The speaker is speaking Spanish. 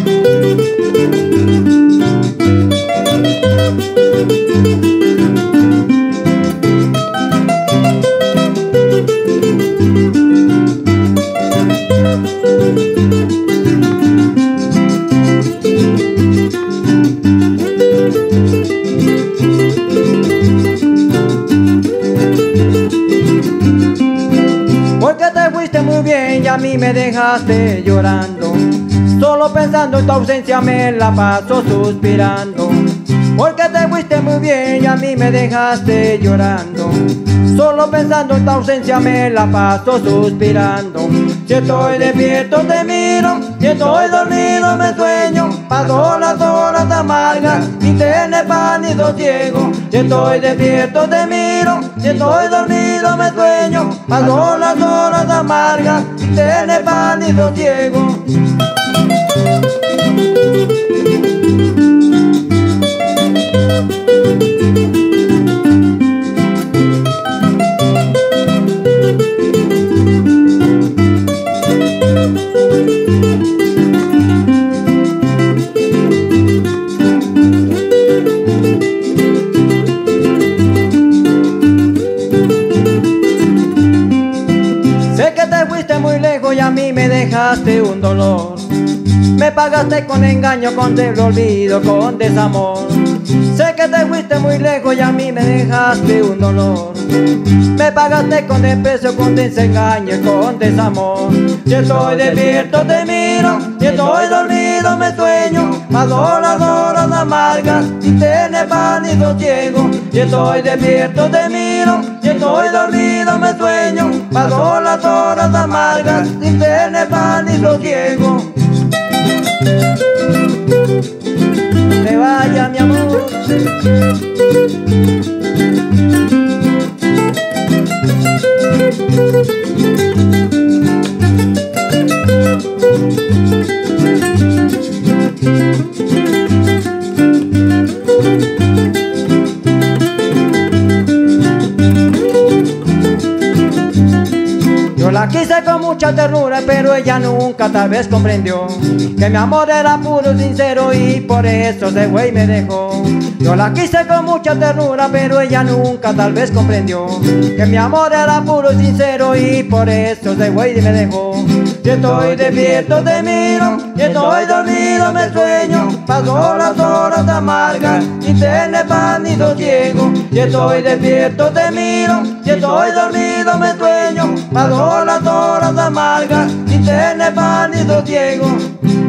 Porque te fuiste muy bien y a mí me dejaste llorando. Solo pensando en tu ausencia me la paso suspirando. Porque te fuiste muy bien y a mí me dejaste llorando. Solo pensando en tu ausencia me la paso suspirando. Si estoy despierto te miro, si estoy dormido me sueño. Paso las horas amargas y tienes pánico ciego. Si estoy despierto te miro, si estoy dormido me sueño. Paso las horas amargas y tienes pánico ciego. Sé que te fuiste muy lejos y a mí me dejaste un dolor. Me pagaste con engaño, con olvido, con desamor. Sé que te fuiste muy lejos y a mí me dejaste un dolor. Me pagaste con desprecio, con desengaño, con desamor. Si estoy despierto te miro, si estoy dormido me sueño. Paso las horas amargas y tienes pánico ciego. Si estoy despierto te miro, si estoy dormido me sueño. Paso las horas amargas y tienes pánico ciego. Te vaya mi amor. Yo la quise con mucha ternura, pero ella nunca tal vez comprendió que mi amor era puro y sincero y por eso ese güey me dejó. Yo la quise con mucha ternura, pero ella nunca tal vez comprendió que mi amor era puro y sincero y por eso ese güey me dejó. Si estoy despierto te miro, si estoy dormido me sueño. Paso las horas amargas y tienes pánico ciego. Si estoy despierto te miro, si estoy dormido me sueño. Paso las horas amargas y tienes pánico ciego.